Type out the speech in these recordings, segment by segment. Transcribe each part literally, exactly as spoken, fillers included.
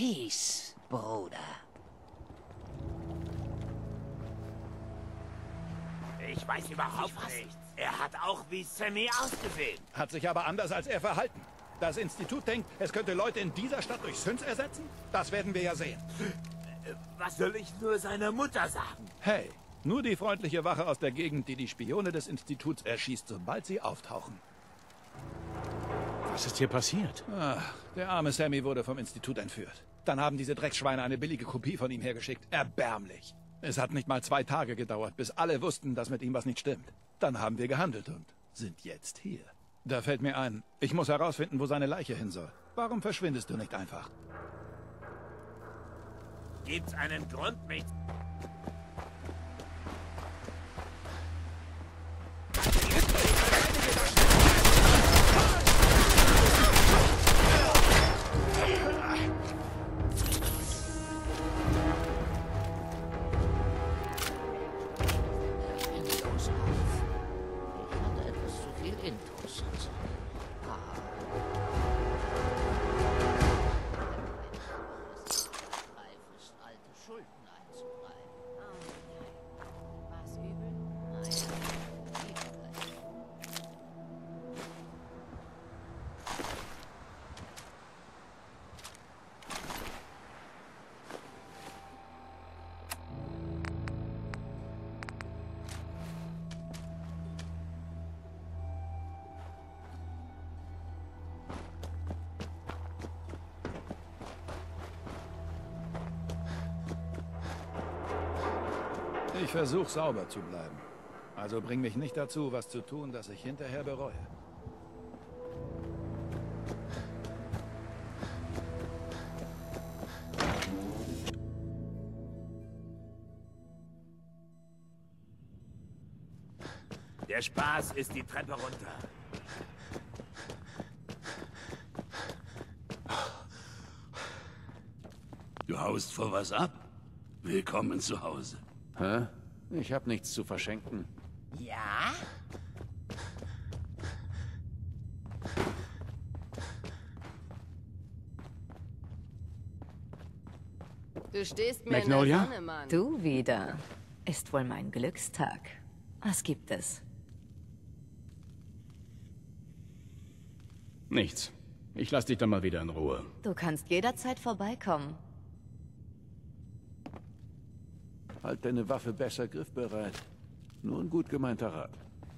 Peace, Bruder. Ich weiß überhaupt nichts. Er hat auch wie Sammy ausgesehen. Hat sich aber anders als er verhalten. Das Institut denkt, es könnte Leute in dieser Stadt durch Synths ersetzen? Das werden wir ja sehen. Was soll ich nur seiner Mutter sagen? Hey, nur die freundliche Wache aus der Gegend, die die Spione des Instituts erschießt, sobald sie auftauchen. Was ist hier passiert? Ach, der arme Sammy wurde vom Institut entführt. Dann haben diese Drecksschweine eine billige Kopie von ihm hergeschickt. Erbärmlich. Es hat nicht mal zwei Tage gedauert, bis alle wussten, dass mit ihm was nicht stimmt. Dann haben wir gehandelt und sind jetzt hier. Da fällt mir ein, ich muss herausfinden, wo seine Leiche hin soll. Warum verschwindest du nicht einfach? Gibt's einen Grund, mich... Ich versuche sauber zu bleiben. Also bring mich nicht dazu, was zu tun, das ich hinterher bereue. Der Spaß ist die Treppe runter. Du haust vor was ab? Willkommen zu Hause. Hä? Ich hab nichts zu verschenken. Ja? Du stehst mir Magnolia? in der Sonne, Mann. Du wieder. Ist wohl mein Glückstag. Was gibt es? Nichts. Ich lass dich dann mal wieder in Ruhe. Du kannst jederzeit vorbeikommen. Halt deine Waffe besser griffbereit. Nur ein gut gemeinter Rat.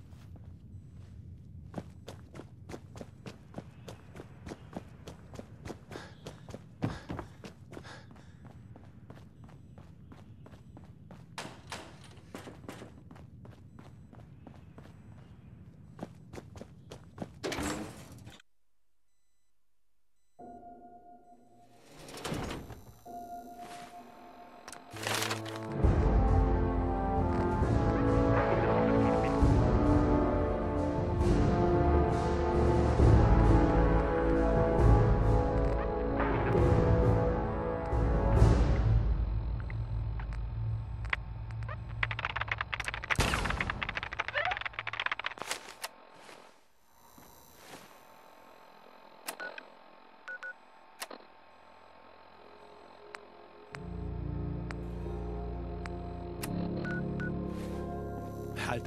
Halt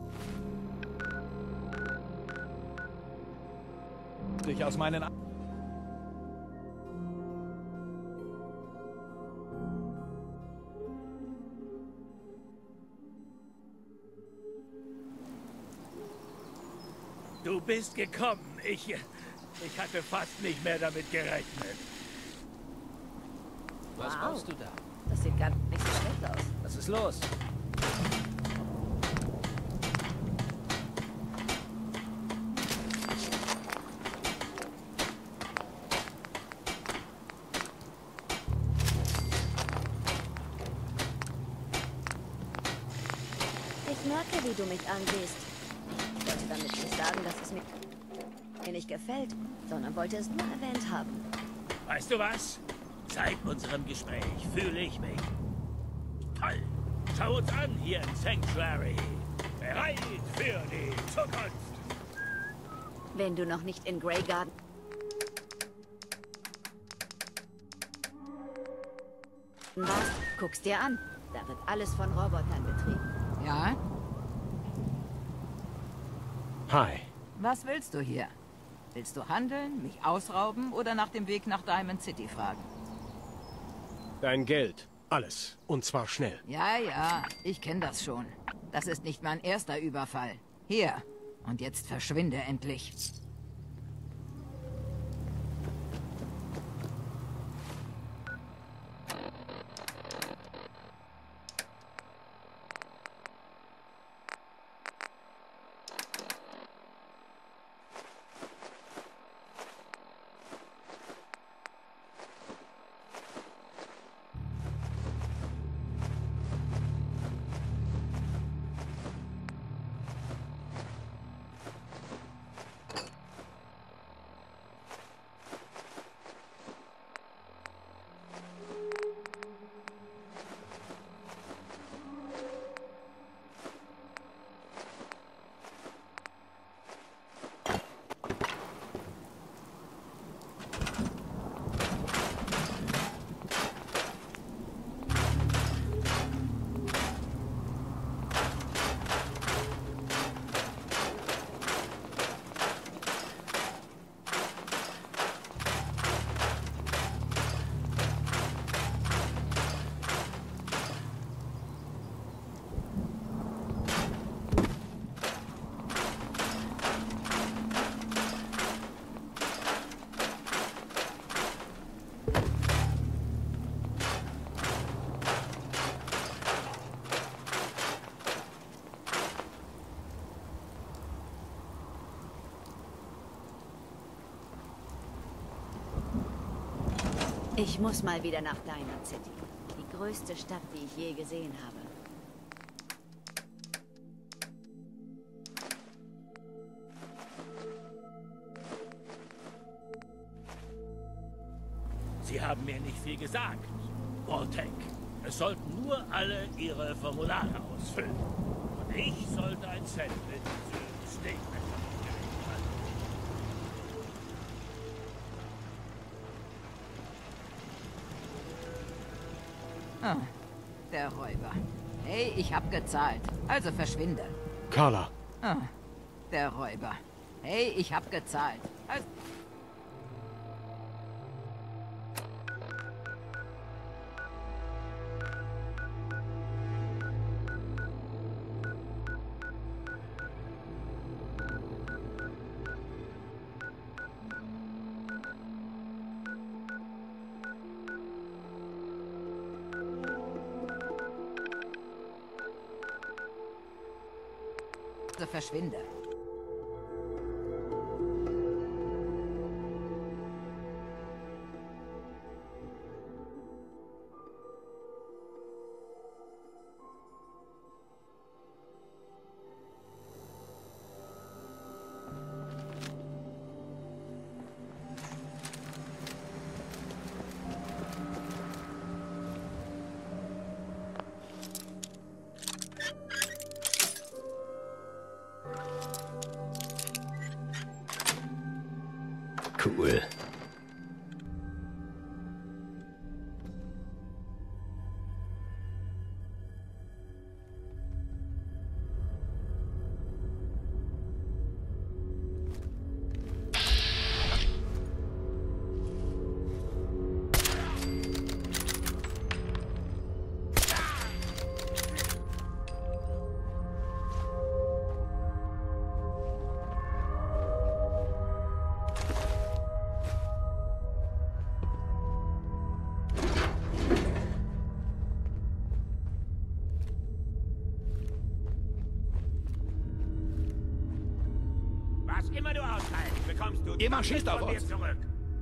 dich aus meinen... A Du bist gekommen. Ich... Ich hatte fast nicht mehr damit gerechnet. Was Wow. baust du da? Das sieht gar nicht so schlecht aus. Was ist los? Ich merke, wie du mich ansiehst. Ich wollte damit nicht sagen, dass es mir mir nicht gefällt, sondern wollte es nur erwähnt haben. Weißt du was? Seit unserem Gespräch fühle ich mich toll. Schau uns an hier im Sanctuary. Bereit für die Zukunft. Wenn du noch nicht in Greygarden... Was? Guck's dir an. Da wird alles von Robotern betrieben. Ja? Hi. Was willst du hier? Willst du handeln, mich ausrauben oder nach dem Weg nach Diamond City fragen? Dein Geld. Alles. Und zwar schnell. Ja, ja, ich kenne das schon. Das ist nicht mein erster Überfall. Hier. Und jetzt verschwinde endlich. Ich muss mal wieder nach Diamond City. Die größte Stadt, die ich je gesehen habe. Sie haben mir nicht viel gesagt, Voltec. Es sollten nur alle ihre Formulare ausfüllen. Und ich sollte ein Sandwich für Steak. Ah, der Räuber. Hey, ich hab gezahlt. Also verschwinde. Carla. Ah, der Räuber. Hey, ich hab gezahlt. Also verschwinde. Cool. Was immer du aushaltst, bekommst du Jemand schießt auf von mir uns. zurück.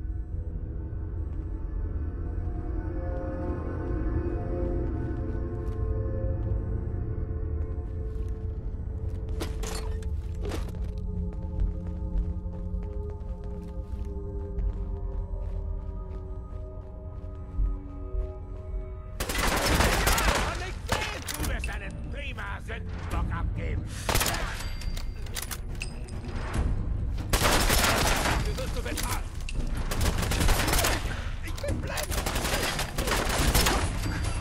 Du wirst einen prima Sündenbock abgeben. Dafür wirst du bezahlt. Ich bin blind.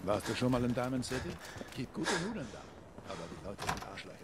Warst du schon mal in Diamond City? Gibt gute Nudeln da. Aber die Leute sind Arschlöcher.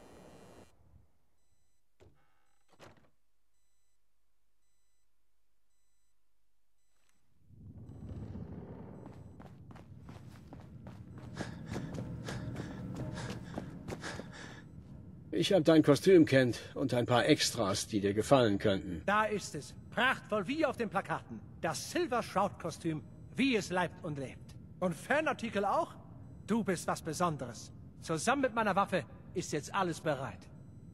Ich habe dein Kostüm, Kent, und ein paar Extras, die dir gefallen könnten. Da ist es. Prachtvoll wie auf den Plakaten. Das Silver Shroud-Kostüm, wie es leibt und lebt. Und Fanartikel auch? Du bist was Besonderes. Zusammen mit meiner Waffe ist jetzt alles bereit.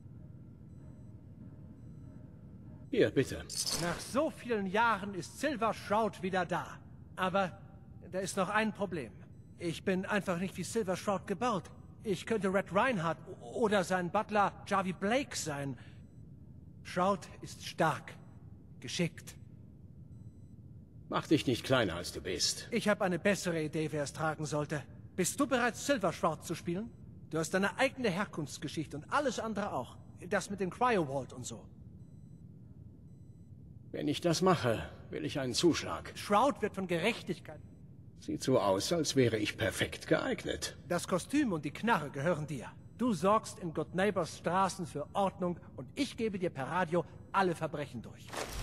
Hier, bitte. Nach so vielen Jahren ist Silver Shroud wieder da. Aber da ist noch ein Problem. Ich bin einfach nicht wie Silver Shroud gebaut. Ich könnte Red Reinhardt oder sein Butler Javi Blake sein. Shroud ist stark, geschickt. Mach dich nicht kleiner, als du bist. Ich habe eine bessere Idee, wer es tragen sollte. Bist du bereit, Silver Shroud zu spielen? Du hast deine eigene Herkunftsgeschichte und alles andere auch. Das mit dem Cryo-Vault und so. Wenn ich das mache, will ich einen Zuschlag. Shroud wird von Gerechtigkeit... Sieht so aus, als wäre ich perfekt geeignet. Das Kostüm und die Knarre gehören dir. Du sorgst in Good Neighbors Straßen für Ordnung und ich gebe dir per Radio alle Verbrechen durch.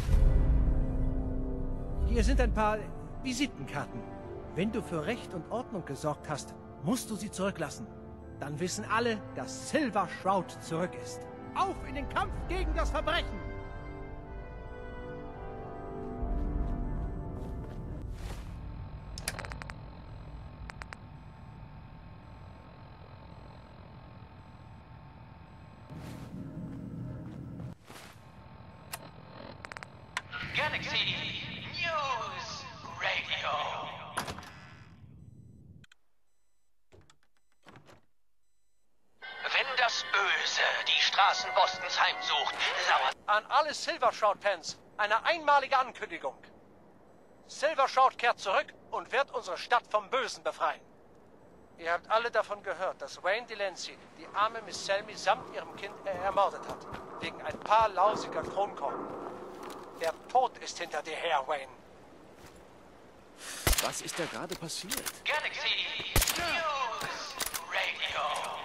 Hier sind ein paar Visitenkarten. Wenn du für Recht und Ordnung gesorgt hast, musst du sie zurücklassen. Dann wissen alle, dass Silver Shroud zurück ist. Auf in den Kampf gegen das Verbrechen! Galaxy News Radio. Wenn das Böse die Straßen Bostons heimsucht, lauert... An alle Silver Shroud-Fans eine einmalige Ankündigung. Silver Shroud kehrt zurück und wird unsere Stadt vom Bösen befreien. Ihr habt alle davon gehört, dass Wayne Delancey die arme Miss Selmy samt ihrem Kind äh, ermordet hat. Wegen ein paar lausiger Kronkorken. Der Tod ist hinter dir her, Wayne. Was ist da gerade passiert? Galaxy News Radio.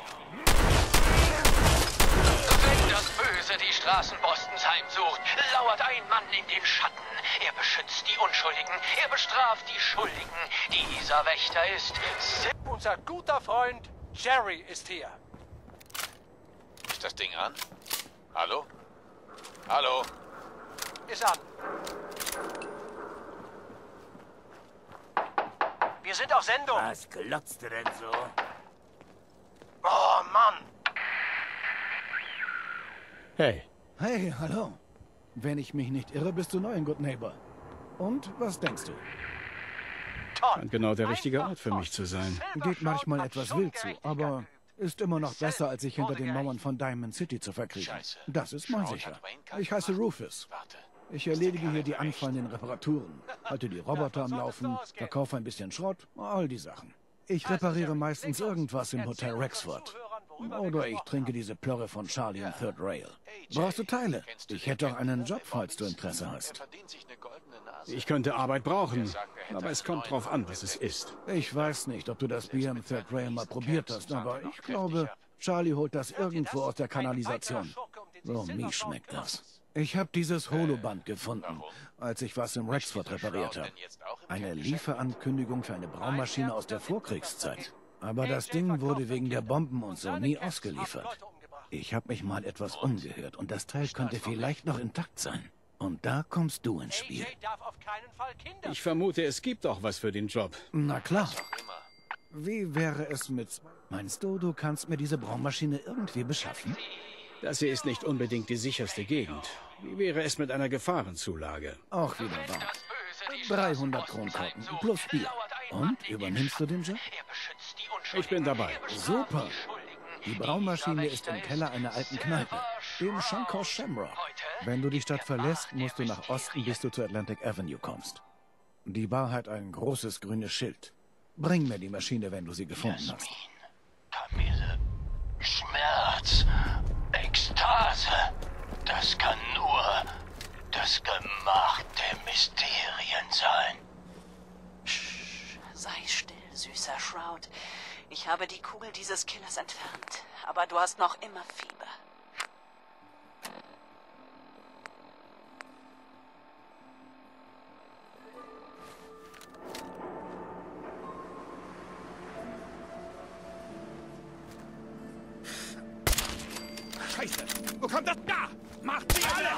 Wenn das Böse die Straßen Bostons heimsucht, lauert ein Mann in den Schatten. Er beschützt die Unschuldigen, er bestraft die Schuldigen. Dieser Wächter ist... Unser guter Freund Jerry ist hier. Ist das Ding an? Hallo? Hallo? Ist an. Wir sind auf Sendung. Was glotzt du denn so? Oh, Mann. Hey. Hey, hallo. Wenn ich mich nicht irre, bist du neu in Good Neighbor. Und was denkst du? Scheint genau der richtige Ort für mich zu sein. Geht manchmal etwas wild zu, aber ist immer noch besser, als sich hinter den Mauern von Diamond City zu verkriechen. Das ist mal sicher. Ich heiße Rufus. Ich erledige hier die anfallenden Reparaturen, halte die Roboter am Laufen, verkaufe ein bisschen Schrott, all die Sachen. Ich repariere meistens irgendwas im Hotel Rexford. Oder ich trinke diese Plörre von Charlie und Third Rail. Brauchst du Teile? Ich hätte auch einen Job, falls du Interesse hast. Ich könnte Arbeit brauchen, aber es kommt drauf an, was es ist. Ich weiß nicht, ob du das Bier im Third Rail mal probiert hast, aber ich glaube, Charlie holt das irgendwo aus der Kanalisation. So mies schmeckt das. Ich habe dieses Holoband gefunden, als ich was im Rexford repariert habe. Eine Lieferankündigung für eine Braumaschine aus der Vorkriegszeit. Aber das Ding wurde wegen der Bomben und so nie ausgeliefert. Ich habe mich mal etwas umgehört und das Teil könnte vielleicht noch intakt sein. Und da kommst du ins Spiel. Ich vermute, es gibt auch was für den Job. Na klar. Wie wäre es mit... Meinst du, du kannst mir diese Braumaschine irgendwie beschaffen? Das hier ist nicht unbedingt die sicherste Gegend. Wie wäre es mit einer Gefahrenzulage? Auch wieder wahr. dreihundert Kronkorken plus Bier. Und, übernimmst du den Job? Ich bin dabei. Super. Die Braumaschine ist im Keller einer alten Kneipe, dem Shankhaus Shamrock. Wenn du die Stadt verlässt, musst du nach Osten, bis du zur Atlantic Avenue kommst. Die Bar hat ein großes grünes Schild. Bring mir die Maschine, wenn du sie gefunden hast. Kamille, Schmerz, Ekstase. Das kann nur das Gemach der Mysterien sein. Sei still, süßer Shroud. Ich habe die Kugel dieses Killers entfernt, aber du hast noch immer Fieber. Scheiße! Wo kommt das? Da! Macht sie alle!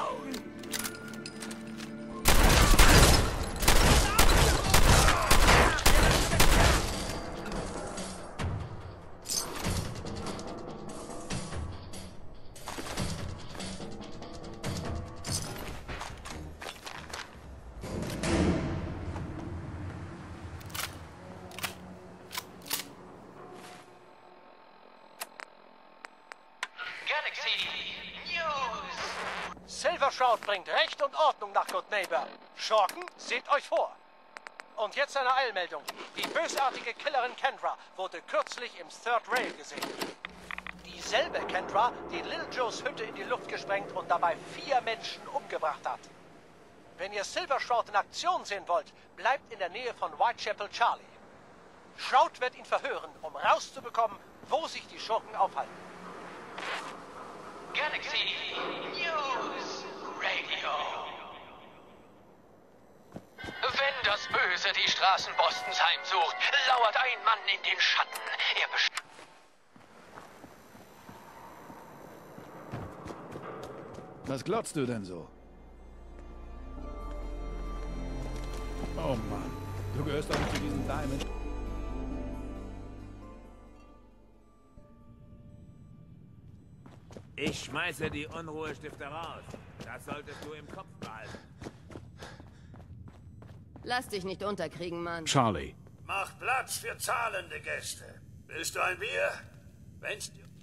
Silver Shroud bringt Recht und Ordnung nach Good Neighbor. Schurken, seht euch vor. Und jetzt eine Eilmeldung. Die bösartige Killerin Kendra wurde kürzlich im Third Rail gesehen. Dieselbe Kendra, die Lil Joes Hütte in die Luft gesprengt und dabei vier Menschen umgebracht hat. Wenn ihr Silver Shroud in Aktion sehen wollt, bleibt in der Nähe von Whitechapel Charlie. Shroud wird ihn verhören, um rauszubekommen, wo sich die Schurken aufhalten. Galaxy News Radio. Wenn das Böse die Straßen Bostons heimsucht, lauert ein Mann in den Schatten. Er besch Was glotzt du denn so? Oh Mann, du gehörst doch nicht zu diesen Diamond. Ich schmeiße die Unruhestifter raus. Das solltest du im Kopf behalten. Lass dich nicht unterkriegen, Mann. Charlie. Mach Platz für zahlende Gäste. Willst du ein Bier? Wenn's dir...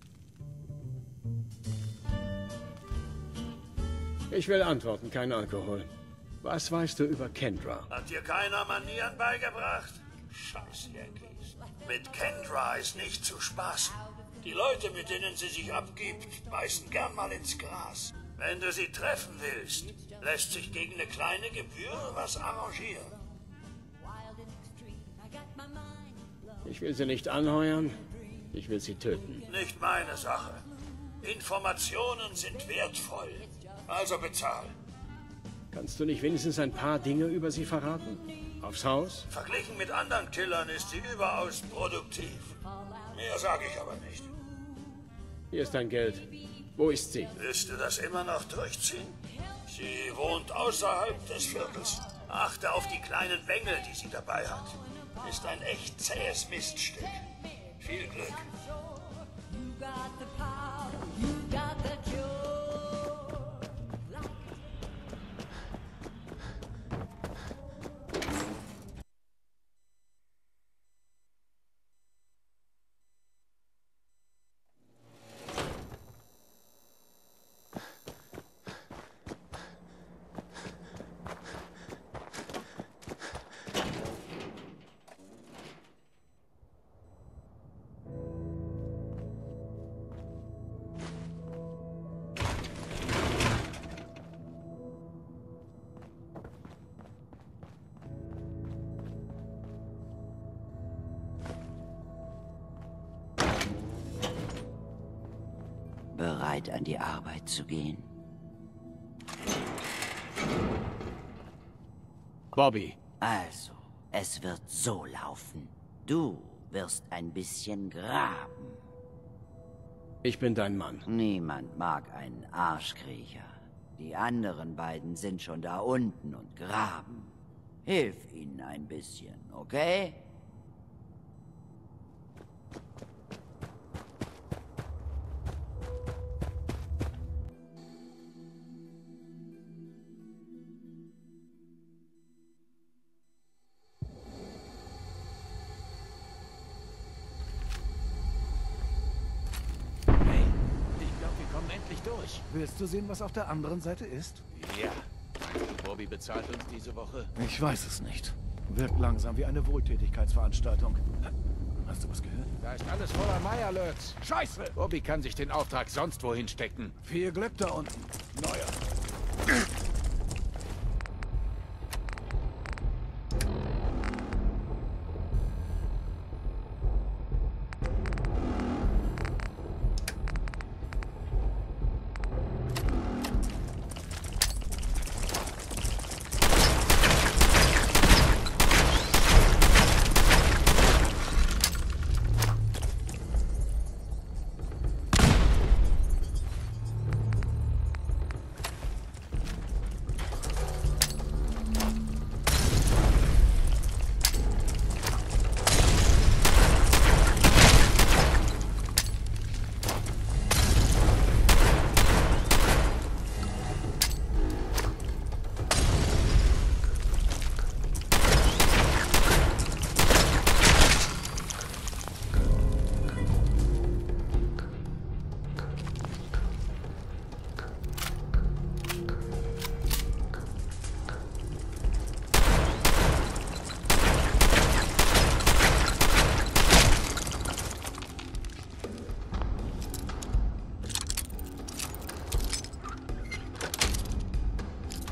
Ich will antworten, kein Alkohol. Was weißt du über Kendra? Hat dir keiner Manieren beigebracht? Scheiß Yankees. Mit Kendra ist nicht zu spaßen. Die Leute, mit denen sie sich abgibt, beißen gern mal ins Gras. Wenn du sie treffen willst, lässt sich gegen eine kleine Gebühr was arrangieren. Ich will sie nicht anheuern, ich will sie töten. Nicht meine Sache. Informationen sind wertvoll. Also bezahl. Kannst du nicht wenigstens ein paar Dinge über sie verraten? Aufs Haus? Verglichen mit anderen Killern ist sie überaus produktiv. Mehr sage ich aber nicht. Hier ist dein Geld. Wo ist sie? Willst du das immer noch durchziehen? Sie wohnt außerhalb des Viertels. Achte auf die kleinen Bengel, die sie dabei hat. Ist ein echt zähes Miststück. Viel Glück. Bereit, an die Arbeit zu gehen? Bobby. Also, es wird so laufen. Du wirst ein bisschen graben. Ich bin dein Mann. Niemand mag einen Arschkriecher. Die anderen beiden sind schon da unten und graben. Hilf ihnen ein bisschen, okay? Durch. Willst du sehen, was auf der anderen Seite ist? Ja. Bobby bezahlt uns diese Woche? Ich weiß es nicht. Wirkt langsam wie eine Wohltätigkeitsveranstaltung. Hast du was gehört? Da ist alles voller Meierlöts. Scheiße! Bobby kann sich den Auftrag sonst wohin stecken. Viel Glück da unten. Neuer.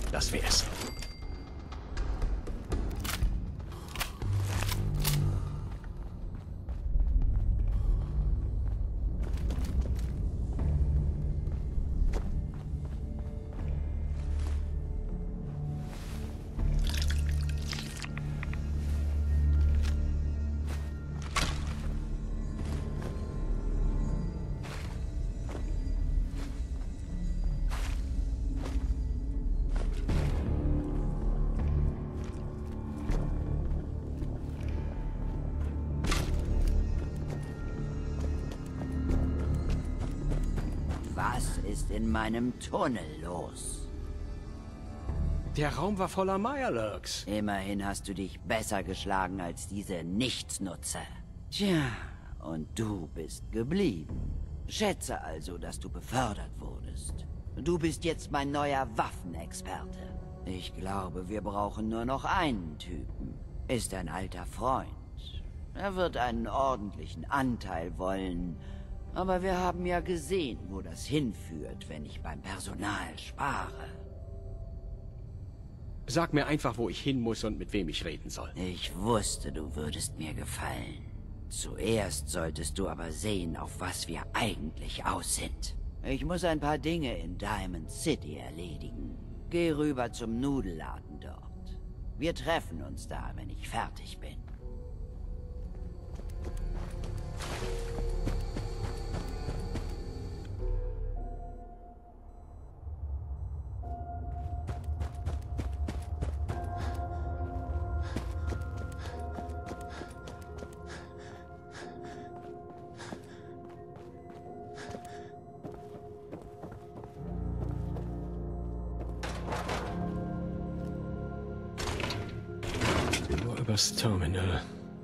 Das wär's. Was ist in meinem Tunnel los? Der Raum war voller Mirelurks. Immerhin hast du dich besser geschlagen als diese Nichtsnutzer. Tja, und du bist geblieben. Schätze also, dass du befördert wurdest. Du bist jetzt mein neuer Waffenexperte. Ich glaube, wir brauchen nur noch einen Typen. Ist ein alter Freund. Er wird einen ordentlichen Anteil wollen. Aber wir haben ja gesehen, wo das hinführt, wenn ich beim Personal spare. Sag mir einfach, wo ich hin muss und mit wem ich reden soll. Ich wusste, du würdest mir gefallen. Zuerst solltest du aber sehen, auf was wir eigentlich aus sind. Ich muss ein paar Dinge in Diamond City erledigen. Geh rüber zum Nudelladen dort. Wir treffen uns da, wenn ich fertig bin. Übers Terminal.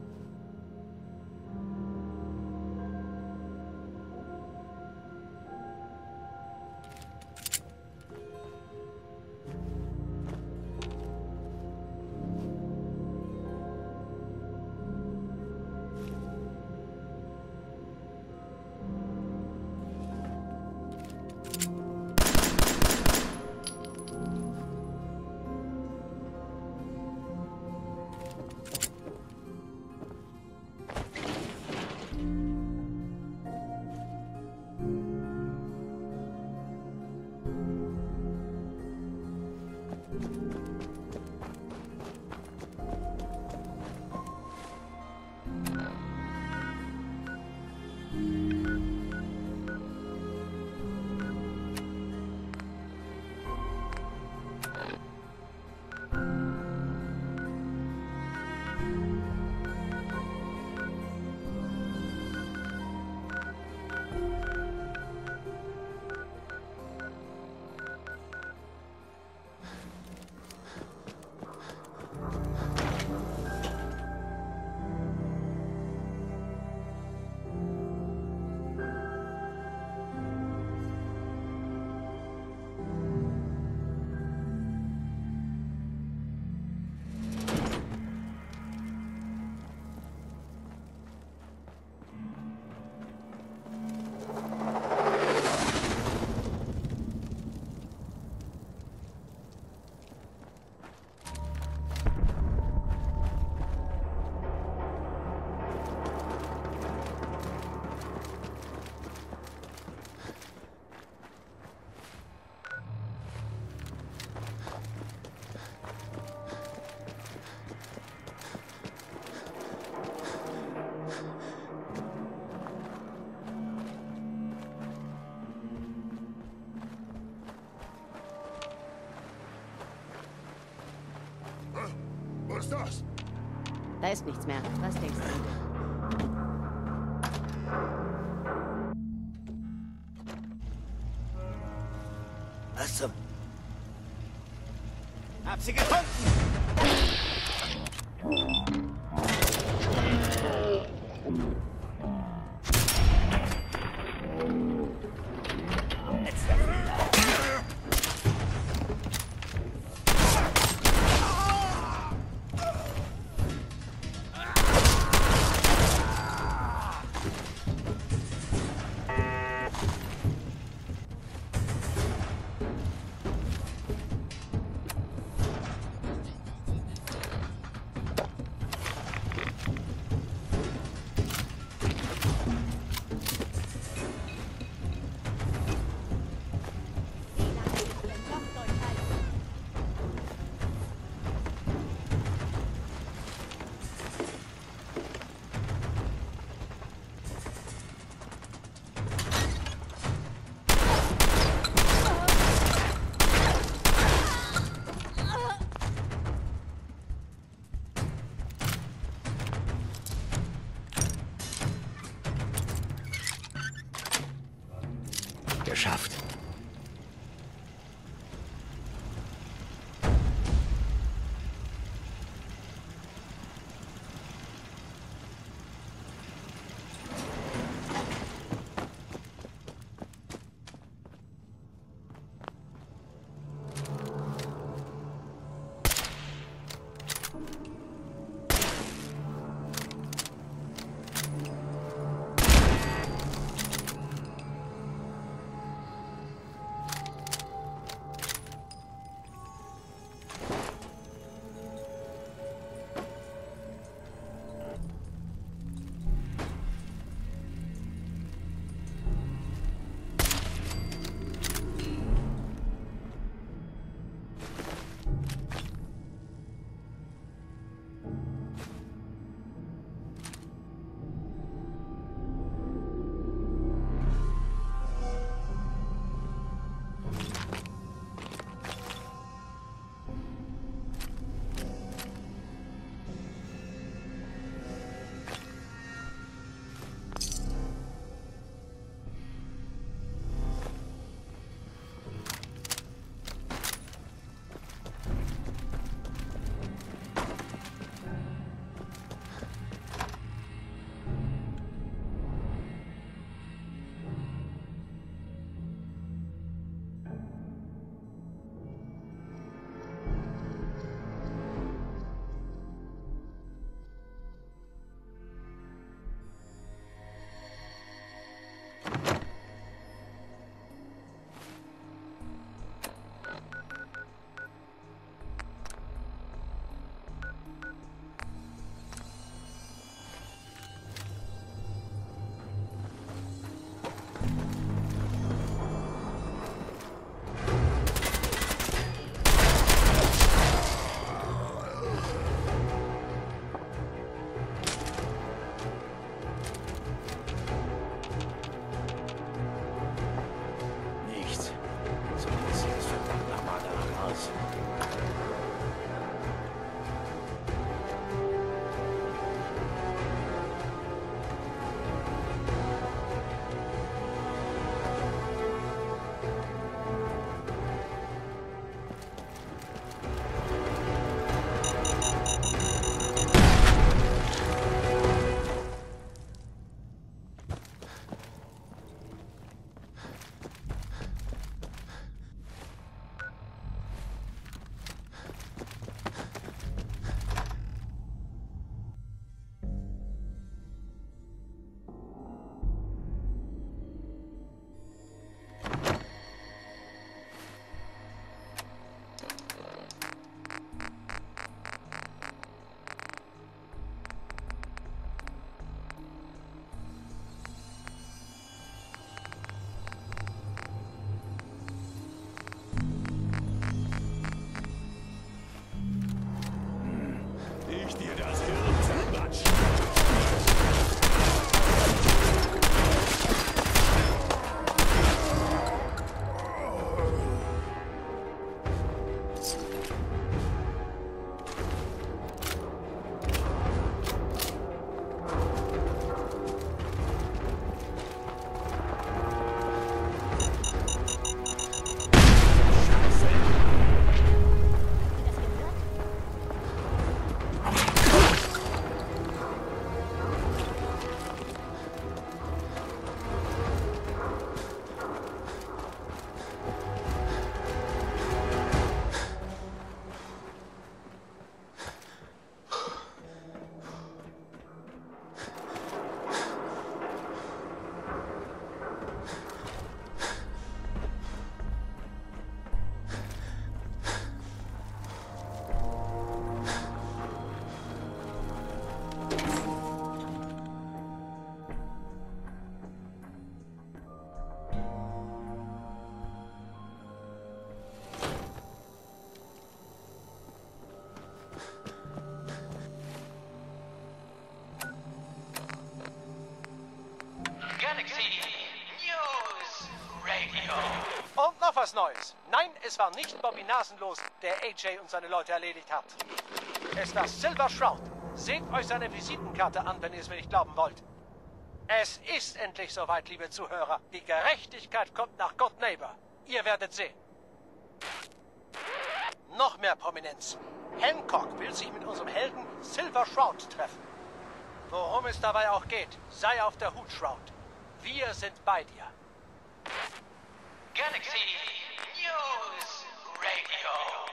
Was ist das? Da ist nichts mehr. Was denkst du? Was zum... Hab sie gefunden! was Neues. Nein, es war nicht Bobby Nasenlos, der A J und seine Leute erledigt hat. Es war Silver Shroud. Seht euch seine Visitenkarte an, wenn ihr es mir nicht glauben wollt. Es ist endlich soweit, liebe Zuhörer. Die Gerechtigkeit kommt nach God Neighbor. Ihr werdet sehen. Noch mehr Prominenz. Hancock will sich mit unserem Helden Silver Shroud treffen. Worum es dabei auch geht, sei auf der Hut, Shroud. Wir sind bei dir. Galaxy News Radio.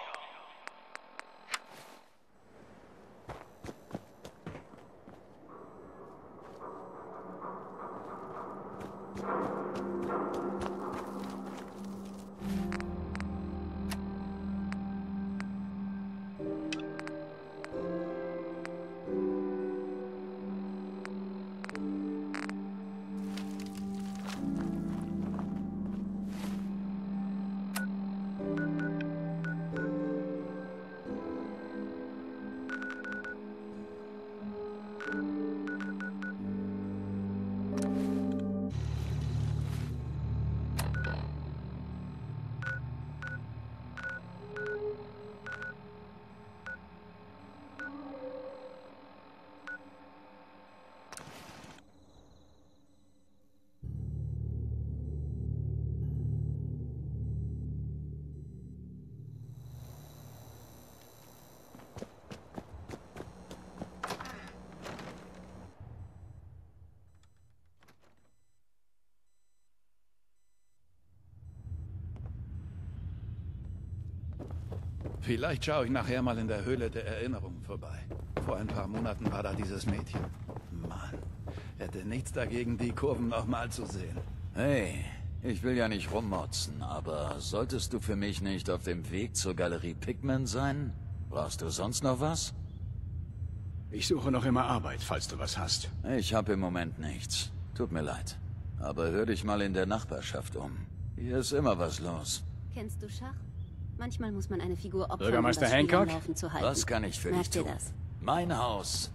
Vielleicht schaue ich nachher mal in der Höhle der Erinnerungen vorbei. Vor ein paar Monaten war da dieses Mädchen. Mann, hätte nichts dagegen, die Kurven nochmal zu sehen. Hey, ich will ja nicht rummotzen, aber solltest du für mich nicht auf dem Weg zur Galerie Pigman sein? Brauchst du sonst noch was? Ich suche noch immer Arbeit, falls du was hast. Ich habe im Moment nichts. Tut mir leid. Aber hör dich mal in der Nachbarschaft um. Hier ist immer was los. Kennst du Schach? Manchmal muss man eine Figur opfern, Bürgermeister um das Spiel am Hancock? Laufen zu halten. Was kann ich für dich Merkt ihr tun? das? Mein Haus.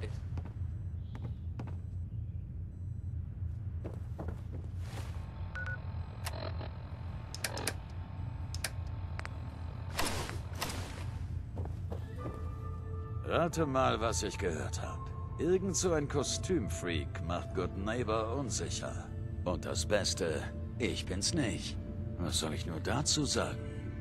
Rate mal, was ich gehört habe. Irgend so ein Kostümfreak macht Good Neighbor unsicher. Und das Beste, ich bin's nicht. Was soll ich nur dazu sagen?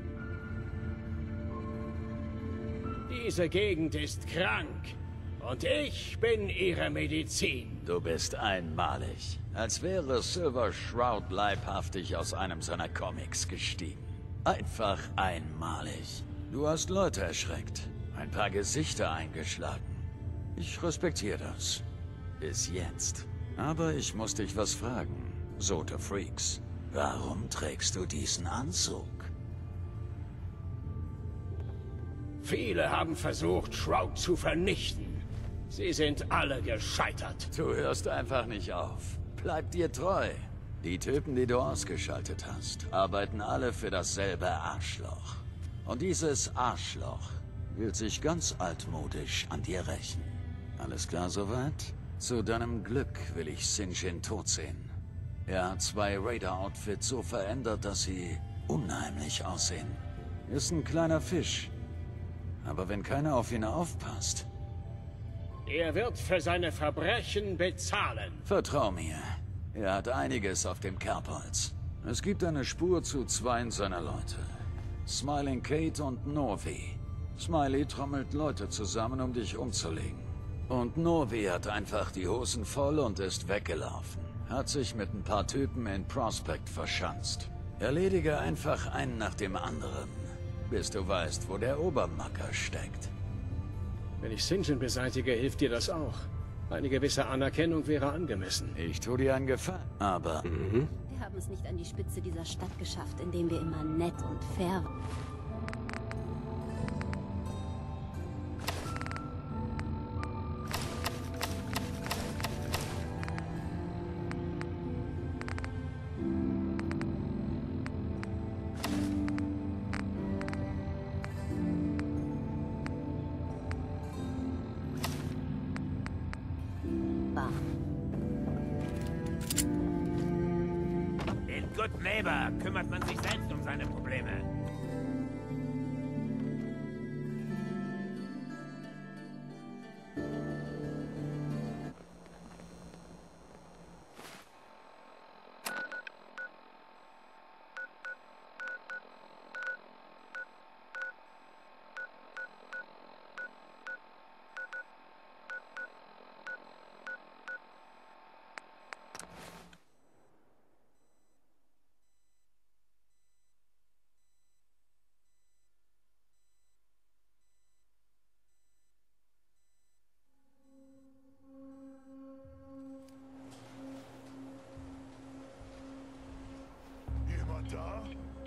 Diese Gegend ist krank. Und ich bin ihre Medizin. Du bist einmalig. Als wäre Silver Shroud leibhaftig aus einem seiner Comics gestiegen. Einfach einmalig. Du hast Leute erschreckt. Ein paar Gesichter eingeschlagen. Ich respektiere das. Bis jetzt. Aber ich muss dich was fragen. Sote Freaks. Warum trägst du diesen Anzug? Viele haben versucht, Shroud zu vernichten. Sie sind alle gescheitert. Du hörst einfach nicht auf. Bleib dir treu. Die Typen, die du ausgeschaltet hast, arbeiten alle für dasselbe Arschloch. Und dieses Arschloch will sich ganz altmodisch an dir rächen. Alles klar soweit? Zu deinem Glück will ich Sinjin tot sehen. Er hat zwei Raider-Outfits so verändert, dass sie unheimlich aussehen. Ist ein kleiner Fisch. Aber wenn keiner auf ihn aufpasst... Er wird für seine Verbrechen bezahlen. Vertrau mir. Er hat einiges auf dem Kerbholz. Es gibt eine Spur zu zweien seiner Leute. Smiling Kate und Norvi. Smiley trommelt Leute zusammen, um dich umzulegen. Und Norvi hat einfach die Hosen voll und ist weggelaufen. Hat sich mit ein paar Typen in Prospect verschanzt. Erledige einfach einen nach dem anderen, bis du weißt, wo der Obermacker steckt. Wenn ich Sinjin beseitige, hilft dir das auch. Eine gewisse Anerkennung wäre angemessen. Ich tue dir einen Gefallen, aber... Mhm. Wir haben es nicht an die Spitze dieser Stadt geschafft, indem wir immer nett und fair waren. In Good Neighbor kümmert man sich selbst um seine keine Probleme. Da?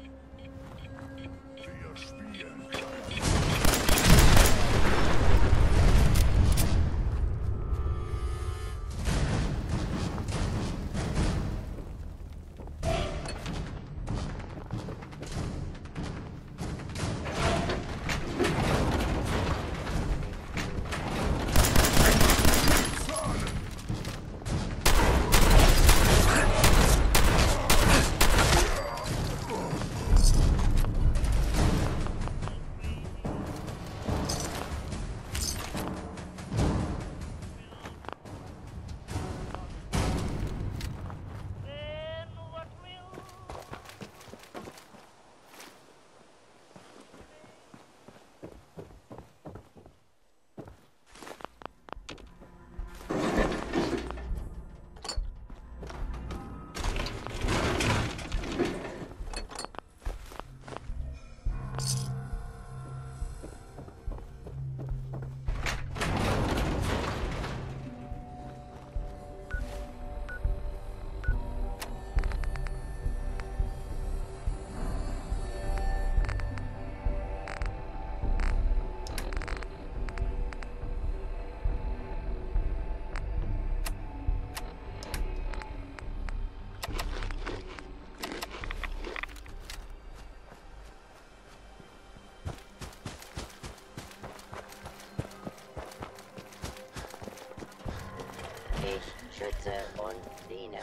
Wir spielen. Ich schütze und diene.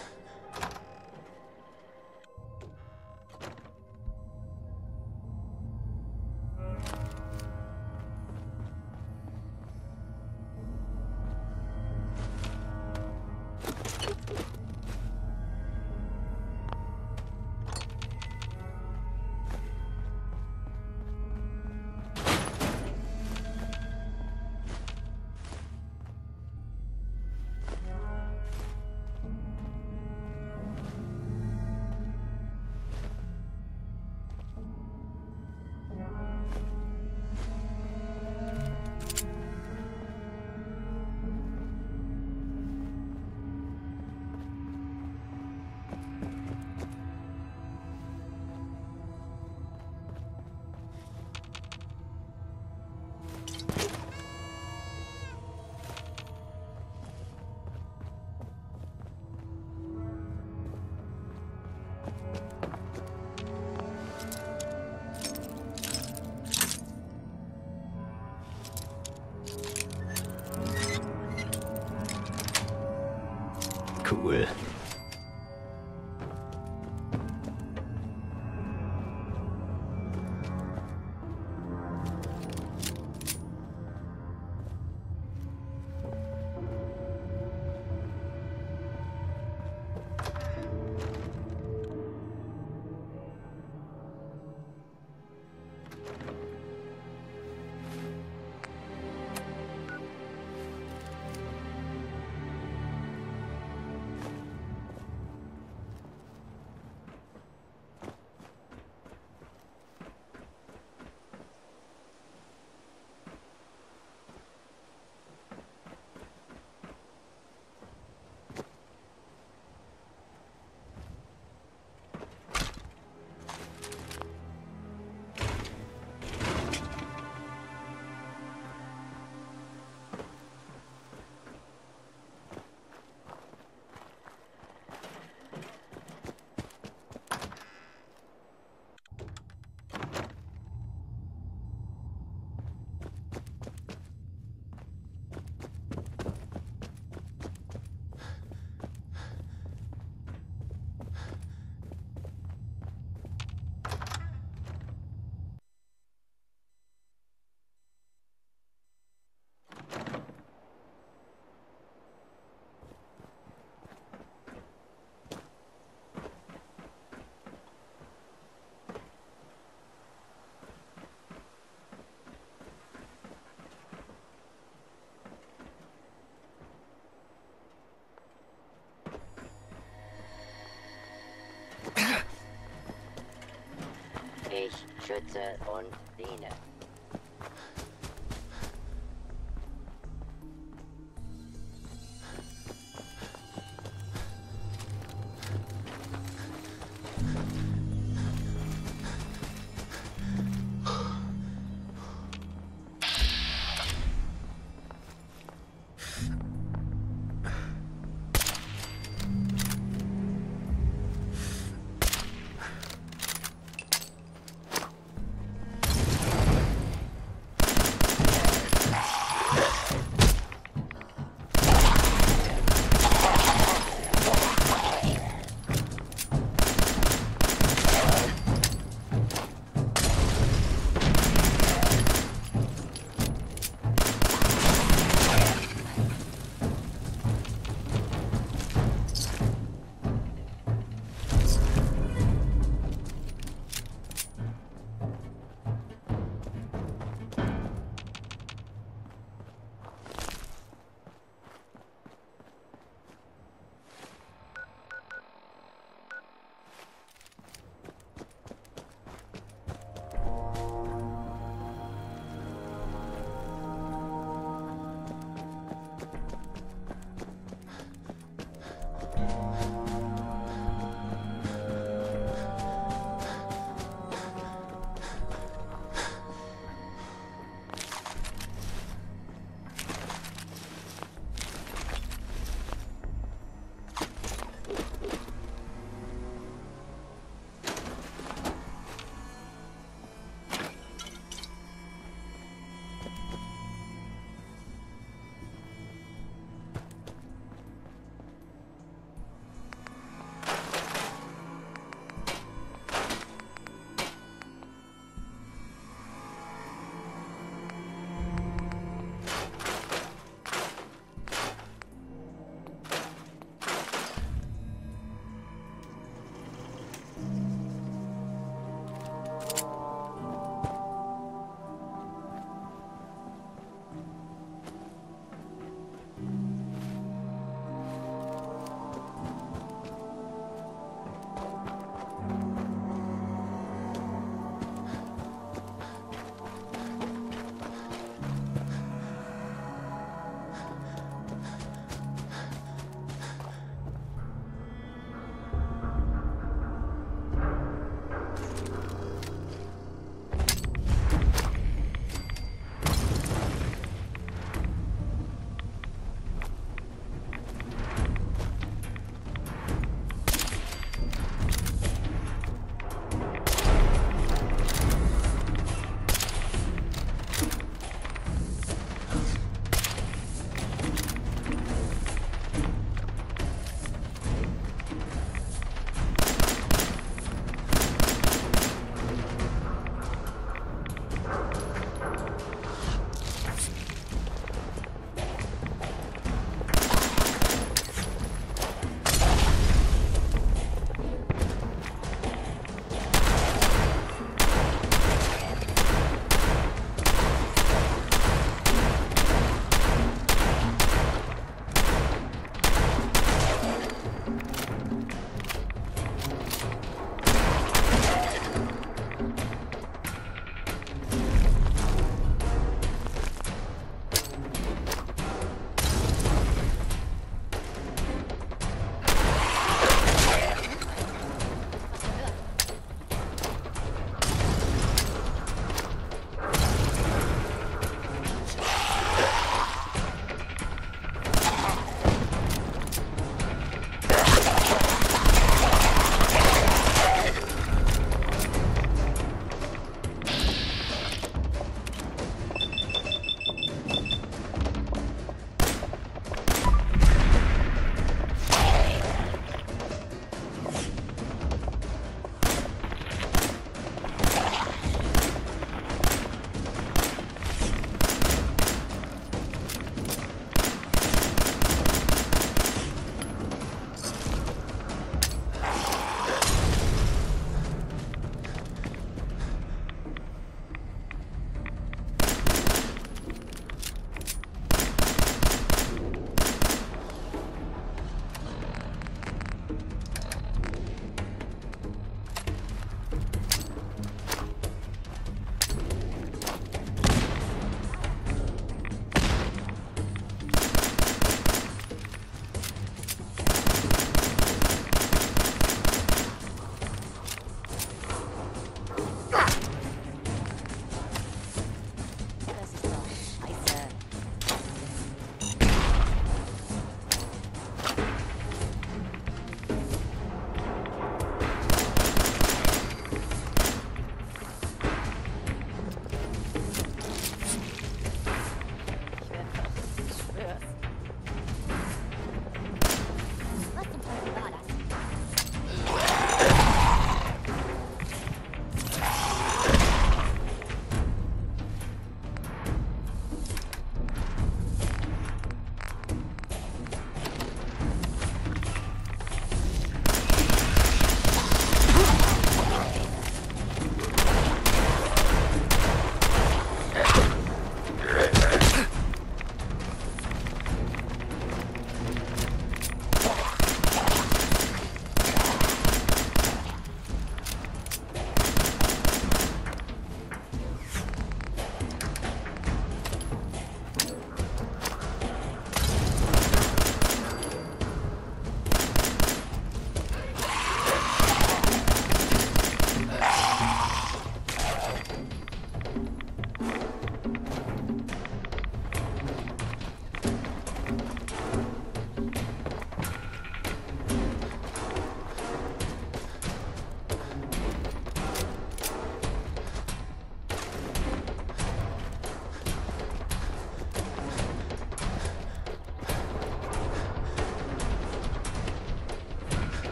Cool. Ich schütze und diene.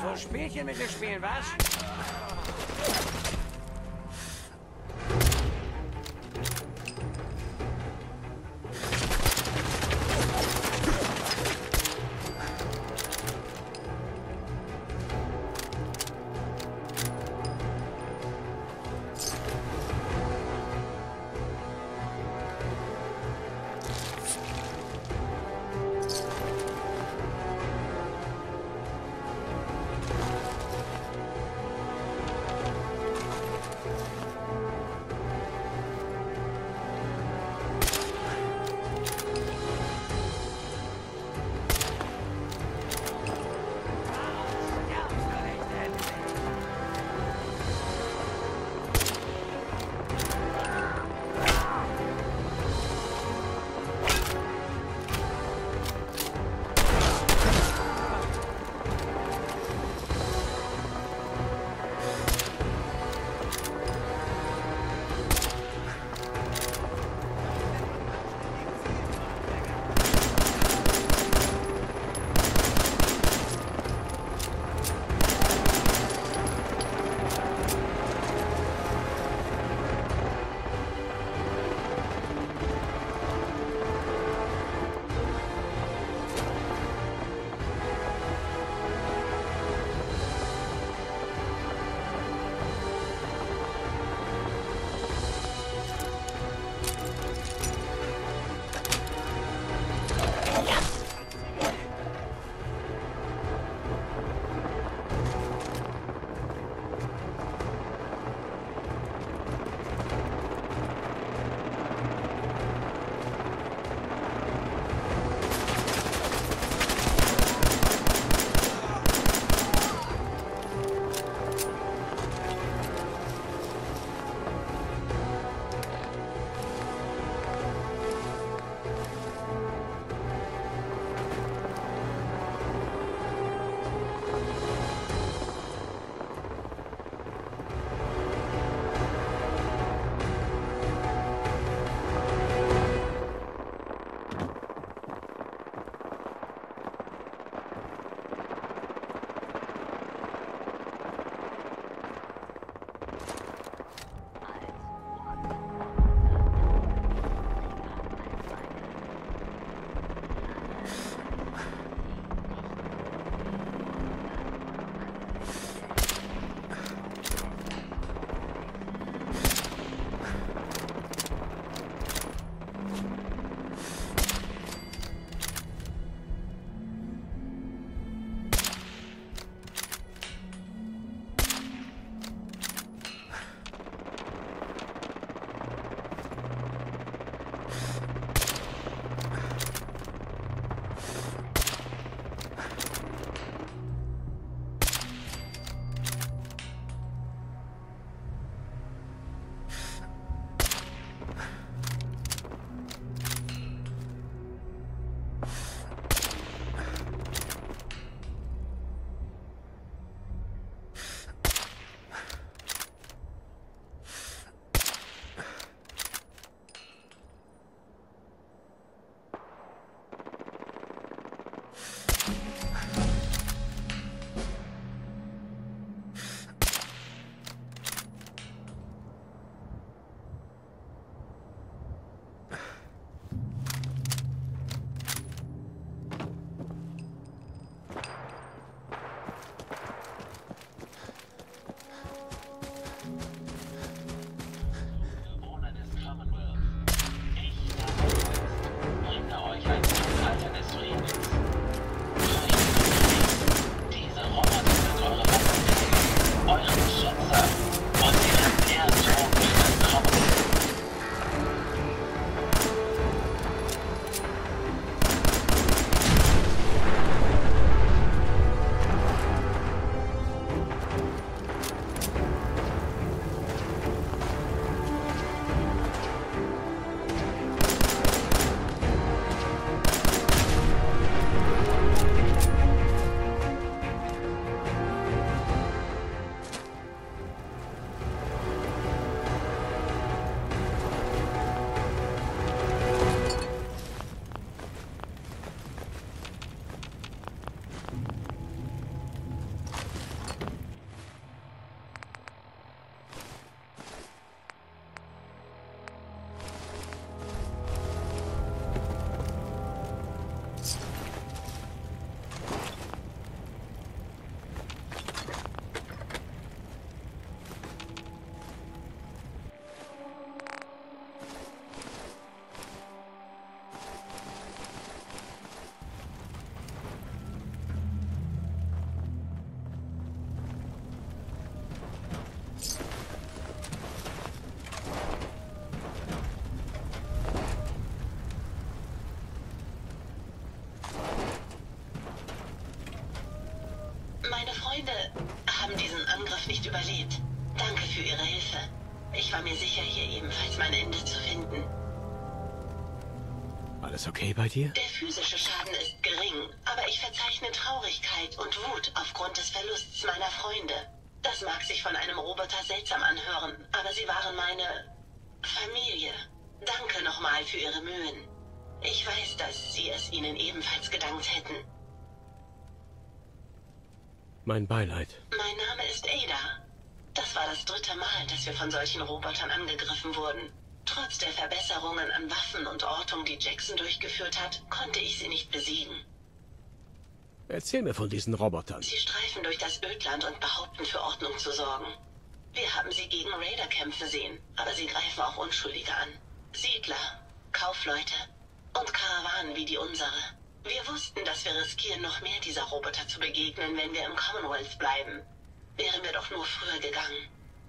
willst wohl Spielchen mit dir spielen, was? Freunde haben diesen Angriff nicht überlebt. Danke für Ihre Hilfe. Ich war mir sicher, hier ebenfalls mein Ende zu finden. Alles okay bei dir? Der physische Schaden ist gering, aber ich verzeichne Traurigkeit und Wut aufgrund des Verlusts meiner Freunde. Das mag sich von einem Roboter seltsam anhören, aber sie waren meine Familie. Danke nochmal für Ihre Mühen. Ich weiß, dass Sie es Ihnen ebenfalls gedankt hätten. Mein Beileid. Mein Name ist Ada. Das war das dritte Mal, dass wir von solchen Robotern angegriffen wurden. Trotz der Verbesserungen an Waffen und Ortung, die Jackson durchgeführt hat, konnte ich sie nicht besiegen. Erzähl mir von diesen Robotern. Sie streifen durch das Ödland und behaupten, für Ordnung zu sorgen. Wir haben sie gegen Raider kämpfen sehen, aber sie greifen auch Unschuldige an. Siedler, Kaufleute und Karawanen wie die unsere. Wir wussten, dass wir riskieren, noch mehr dieser Roboter zu begegnen, wenn wir im Commonwealth bleiben. Wären wir doch nur früher gegangen.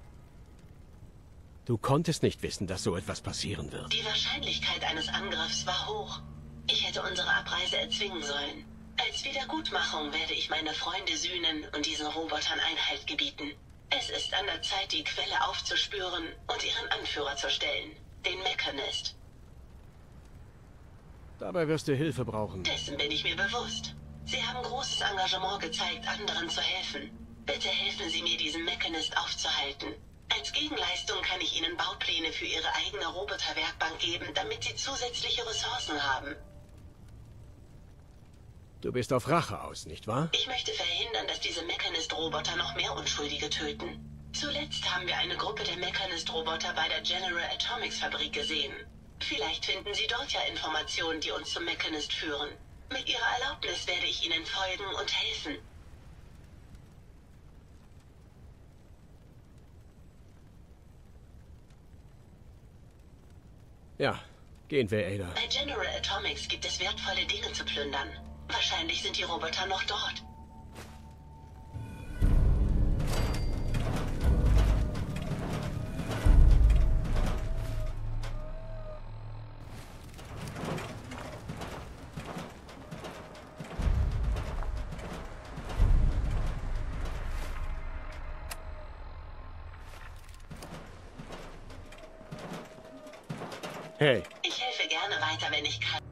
Du konntest nicht wissen, dass so etwas passieren wird. Die Wahrscheinlichkeit eines Angriffs war hoch. Ich hätte unsere Abreise erzwingen sollen. Als Wiedergutmachung werde ich meine Freunde sühnen und diesen Robotern Einhalt gebieten. Es ist an der Zeit, die Quelle aufzuspüren und ihren Anführer zu stellen, den Mechanist. Dabei wirst du Hilfe brauchen. Dessen bin ich mir bewusst. Sie haben großes Engagement gezeigt, anderen zu helfen. Bitte helfen Sie mir, diesen Mechanist aufzuhalten. Als Gegenleistung kann ich Ihnen Baupläne für Ihre eigene Roboterwerkbank geben, damit Sie zusätzliche Ressourcen haben. Du bist auf Rache aus, nicht wahr? Ich möchte verhindern, dass diese Mechanist-Roboter noch mehr Unschuldige töten. Zuletzt haben wir eine Gruppe der Mechanist-Roboter bei der General Atomics Fabrik gesehen. Vielleicht finden Sie dort ja Informationen, die uns zum Mechanist führen. Mit Ihrer Erlaubnis werde ich Ihnen folgen und helfen. Ja, gehen wir, Ada. Bei General Atomics gibt es wertvolle Dinge zu plündern. Wahrscheinlich sind die Roboter noch dort. Hey. Ich helfe gerne weiter, wenn ich kann.